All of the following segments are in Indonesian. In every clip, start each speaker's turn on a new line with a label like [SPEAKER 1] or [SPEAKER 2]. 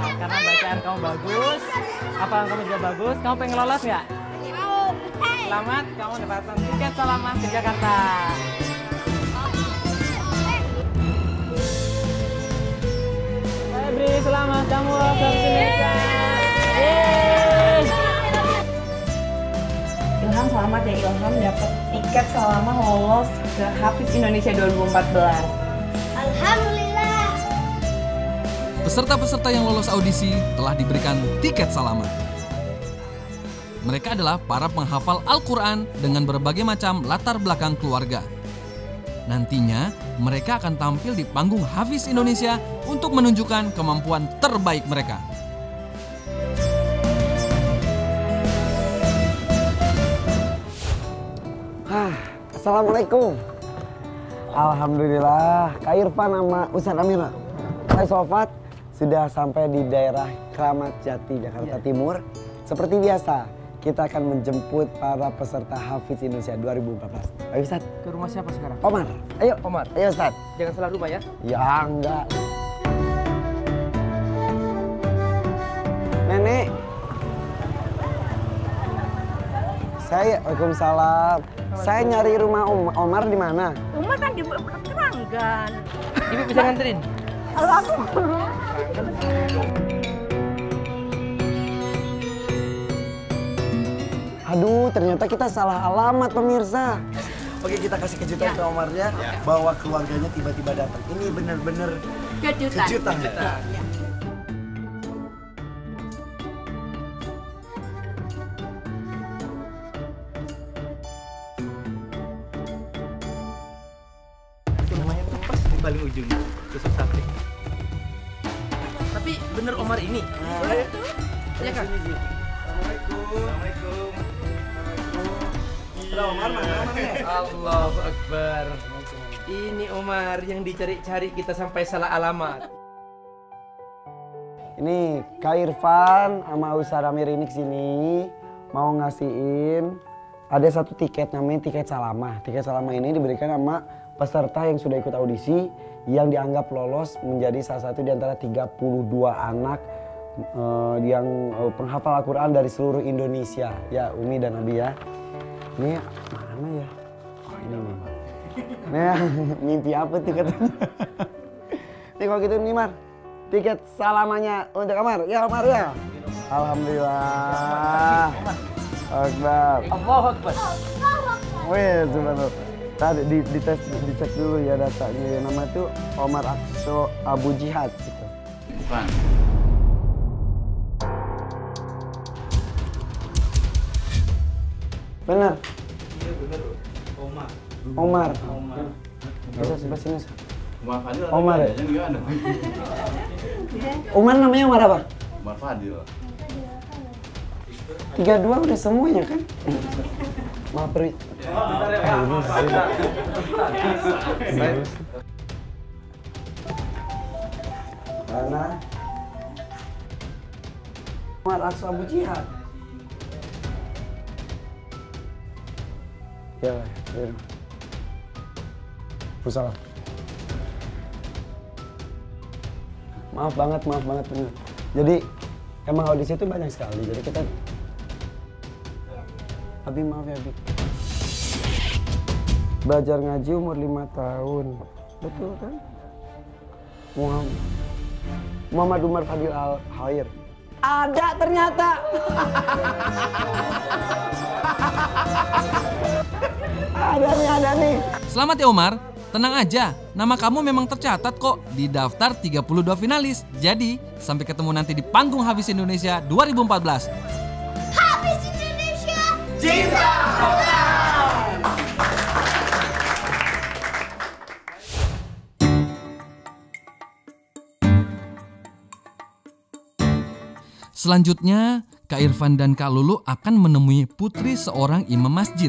[SPEAKER 1] karena bacaan kamu bagus, hafalan kamu juga bagus, kamu pengen lolos nggak? Selamat, kamu mendapatkan tiket Salamah ke Jakarta. Febri, selamat kamu lolos ke Indonesia.
[SPEAKER 2] Ilham, selamat ya Ilham dapat tiket Salamah lolos ke Hafiz Indonesia 2014.
[SPEAKER 3] Alhamdulillah.
[SPEAKER 4] Peserta-peserta yang lolos audisi telah diberikan tiket Salamah. Mereka adalah para penghafal Al-Quran dengan berbagai macam latar belakang keluarga. Nantinya, mereka akan tampil di panggung Hafiz Indonesia untuk menunjukkan kemampuan terbaik mereka.
[SPEAKER 5] Assalamualaikum. Alhamdulillah, Kak Irfan sama Ustadz Amira. Hai Sofat, sudah sampai di daerah Kramat Jati, Jakarta Timur. Seperti biasa, kita akan menjemput para peserta Hafiz Indonesia 2014. Ayo Ustadz.
[SPEAKER 1] Ke rumah siapa sekarang?
[SPEAKER 5] Omar, ayo.
[SPEAKER 1] Omar.
[SPEAKER 5] Ayo Ustadz.
[SPEAKER 1] Jangan salah rumah ya.
[SPEAKER 5] Ya enggak. Nenek. Waalaikumsalam. Saya nyari rumah Omar di mana?
[SPEAKER 2] Umar kan di Keranggan.
[SPEAKER 1] Ibu bisa nganterin?
[SPEAKER 5] Aduh, ternyata kita salah alamat pemirsa. Oke, kita kasih kejutan ke Omar ya, bahwa keluarganya tiba-tiba datang. Ini benar-benar kejutan.
[SPEAKER 1] Namanya pas di paling ujung, tusuk sate. Tapi bener Omar ini? Iya kan? Assalamualaikum.
[SPEAKER 5] Omar mana?
[SPEAKER 1] Allahu Akbar. Ini Omar yang dicari-cari, kita sampai salah alamat.
[SPEAKER 5] Ini Kak Irfan sama Ustadz Amir ini kesini mau ngasihin ada satu tiket namanya tiket Salamah. Tiket Salamah ini diberikan sama peserta yang sudah ikut audisi yang dianggap lolos menjadi salah satu di antara 32 anak yang penghafal Al-Quran dari seluruh Indonesia. Ya, Umi dan Abi ya. Ini mana ya? Oh ini nih. Nah, mimpi apa tuh katanya? Nih kalau gitu nih Mar, tiket Salamahnya untuk Omar. Ya Omar ya. Alhamdulillah. Akbar.
[SPEAKER 1] Allahu Akbar.
[SPEAKER 5] Wih, subhanallah. Tadi dicek dulu ya datanya. Nama itu Omar Akso Abu Jihad gitu.
[SPEAKER 6] Bukan.
[SPEAKER 5] Benar.
[SPEAKER 6] Iya benar.
[SPEAKER 5] Omar. Bisa sebelah sini.
[SPEAKER 6] Omar Fadil.
[SPEAKER 5] Omar ya?
[SPEAKER 6] Gimana?
[SPEAKER 5] Omar namanya Omar apa?
[SPEAKER 6] Omar Fadil.
[SPEAKER 5] 32 udah semuanya kan? Maaf Pri. Mana? Omar Akso Abu Jihad. Ya, ya. Salam. Maaf banget bener. Jadi emang audisi itu banyak sekali. Jadi kita Abi maaf ya Abi. Belajar ngaji umur 5 tahun. Betul kan? Muhammad Umar Fadil Al-Khair. Ada ternyata. Ada nih.
[SPEAKER 4] Selamat ya Omar, tenang aja, nama kamu memang tercatat kok di daftar 32 finalis. Jadi, sampai ketemu nanti di panggung Hafiz Indonesia 2014.
[SPEAKER 3] Hafiz Indonesia.
[SPEAKER 5] Cinta.
[SPEAKER 4] Selanjutnya, Kak Irfan dan Kak Lulu akan menemui putri seorang imam masjid.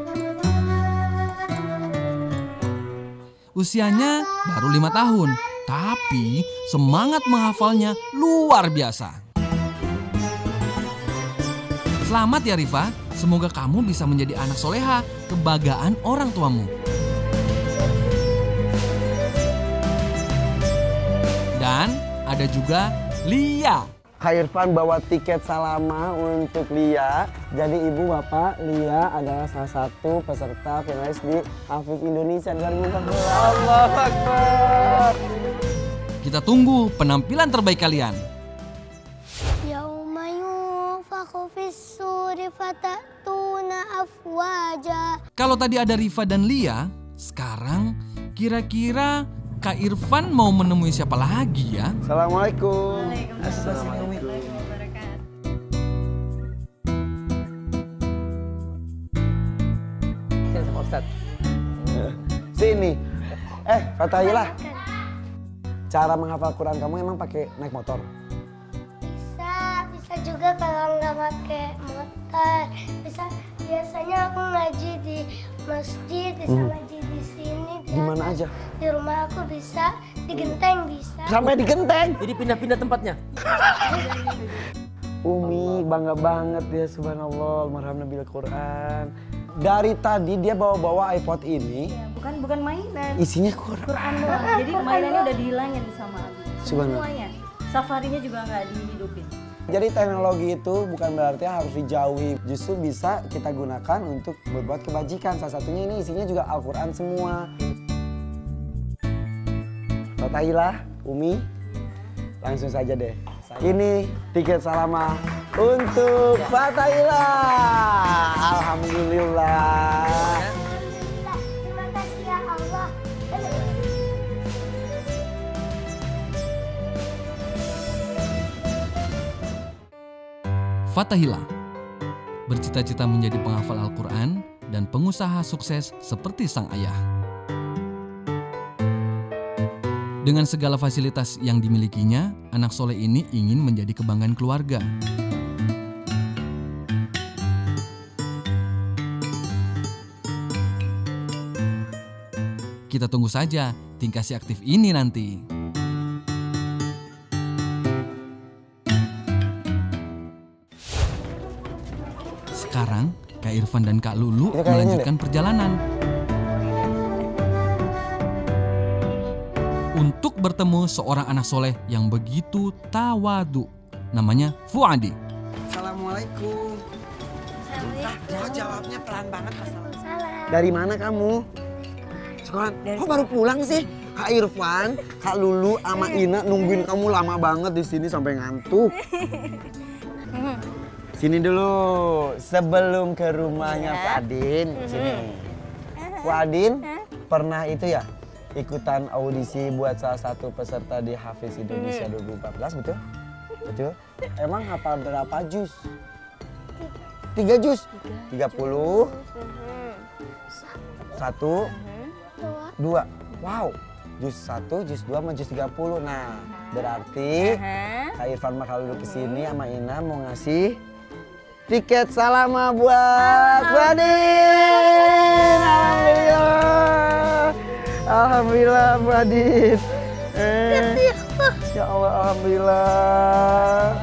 [SPEAKER 4] Usianya baru 5 tahun, tapi semangat menghafalnya luar biasa. Selamat ya Rifa, semoga kamu bisa menjadi anak soleha, kebanggaan orang tuamu. Dan ada juga Lia.
[SPEAKER 5] Kak Irfan bawa tiket Salama untuk Lia. Jadi ibu bapak, Lia adalah salah satu peserta finalis di Hafiz Indonesia 2014. Allahu Akbar.
[SPEAKER 4] Kita tunggu penampilan terbaik kalian.
[SPEAKER 3] Yauma yunfakhu fis-suri fatatuna afwaja.
[SPEAKER 4] Kalau tadi ada Rifa dan Lia, sekarang kira-kira Kak Irfan mau menemui siapa lagi ya?
[SPEAKER 5] Assalamualaikum. Sini. Fatahillah. Cara menghafal Quran kamu emang pakai naik motor?
[SPEAKER 3] Bisa juga kalau nggak pakai motor. Biasanya aku ngaji di masjid, bisa ngaji di sini.
[SPEAKER 5] Di mana aja?
[SPEAKER 3] Di rumah aku bisa, di genteng bisa.
[SPEAKER 5] Sampai di genteng.
[SPEAKER 1] Jadi pindah-pindah tempatnya.
[SPEAKER 5] Umi bangga banget ya, subhanallah, marham Nabil Quran. Dari tadi dia bawa-bawa iPod ini.
[SPEAKER 2] Ya, bukan mainan.
[SPEAKER 5] Isinya Quran.
[SPEAKER 2] Quran doang. Jadi mainannya udah dihilangin sama Abi.
[SPEAKER 5] Subhanallah.
[SPEAKER 2] Semuanya. Safarinya juga nggak dihidupin.
[SPEAKER 5] Jadi teknologi itu bukan berarti harus dijauhi. Justru bisa kita gunakan untuk berbuat kebajikan. Salah satunya ini isinya juga Al-Quran semua. Fatahillah, Umi, langsung saja deh. Ini tiket Salama untuk Fatahillah. Alhamdulillah.
[SPEAKER 3] Terima kasih ya Allah.
[SPEAKER 4] Fatahillah bercita-cita menjadi penghafal Al-Quran dan pengusaha sukses seperti sang ayah. Dengan segala fasilitas yang dimilikinya, anak soleh ini ingin menjadi kebanggaan keluarga. Kita tunggu saja tingkah si aktif ini nanti. Sekarang, Kak Irfan dan Kak Lulu melanjutkan perjalanan untuk bertemu seorang anak soleh yang begitu tawadu. Namanya Fuadi.
[SPEAKER 5] Assalamualaikum.
[SPEAKER 3] Assalamualaikum.
[SPEAKER 5] Jawabnya pelan banget.
[SPEAKER 3] Salam.
[SPEAKER 5] Dari mana kamu? Sekolah. Kok baru pulang sih? Kak Irfan, Kak Lulu, sama Ina nungguin kamu lama banget di sini sampai ngantuk. Sini dulu, sebelum ke rumahnya Fuadin. Sini. Fuadin pernah itu ya ikutan audisi buat salah satu peserta di Hafiz Indonesia 2014, betul? Betul. Emang hafal berapa juz? 3 juz? 30? 1? 2? Wow, juz 1, juz 2, sama juz 30. Nah, berarti Kak Irfan bakal dulu kesini sama Ina mau ngasih tiket Salama buat Fuadin. Alhamdulillah. Alhamdulillah Fuadin. Ya Allah, alhamdulillah.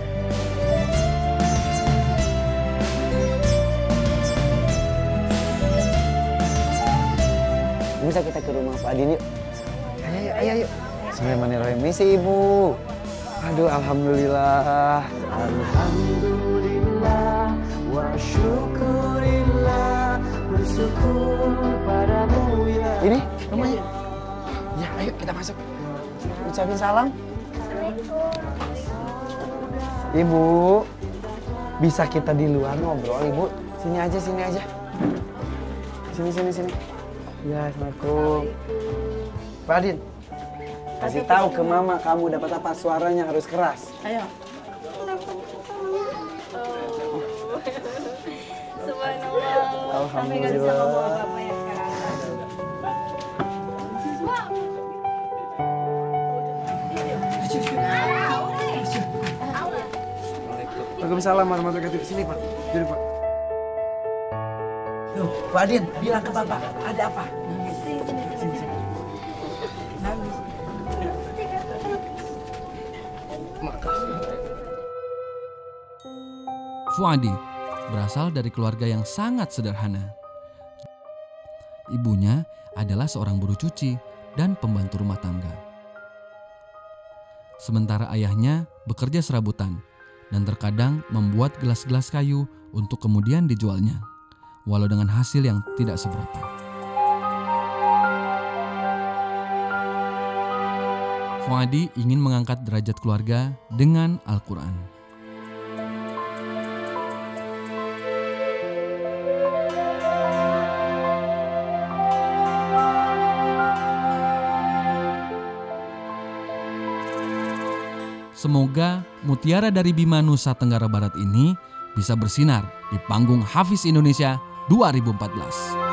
[SPEAKER 5] Bisa kita ke rumah Fuadin yuk. Ayo. Bismillahirrahmanirrahim. Misi Ibu. Aduh, alhamdulillah. Alhamdulillah wa syukurillah, bersyukur padamu ya. Ini rumahnya. Ya, ayo kita masuk. Ucapin salam. Ibu, bisa kita di luar ngobrol, Ibu? Sini aja. Sini. Ya, assalamualaikum. Fuadin, kasih tahu ke Mama kamu dapat apa, suaranya harus keras.
[SPEAKER 2] Ayo. Subhanallah. Sampai nggak bisa ngomong apa-apa ya sekarang.
[SPEAKER 5] Waalaikumsalam warahmatullahi wabarakatuh. Sini Pak, duduk Pak. Tuh, Fuadin, bilang ke Bapak, ada apa? Sini.
[SPEAKER 4] Fuadi berasal dari keluarga yang sangat sederhana. Ibunya adalah seorang buruh cuci dan pembantu rumah tangga. sementara ayahnya bekerja serabutan dan terkadang membuat gelas-gelas kayu untuk kemudian dijualnya, walau dengan hasil yang tidak seberapa. Fuadi ingin mengangkat derajat keluarga dengan Al-Quran. Semoga mutiara dari Bima Nusa Tenggara Barat ini bisa bersinar di panggung Hafiz Indonesia 2014.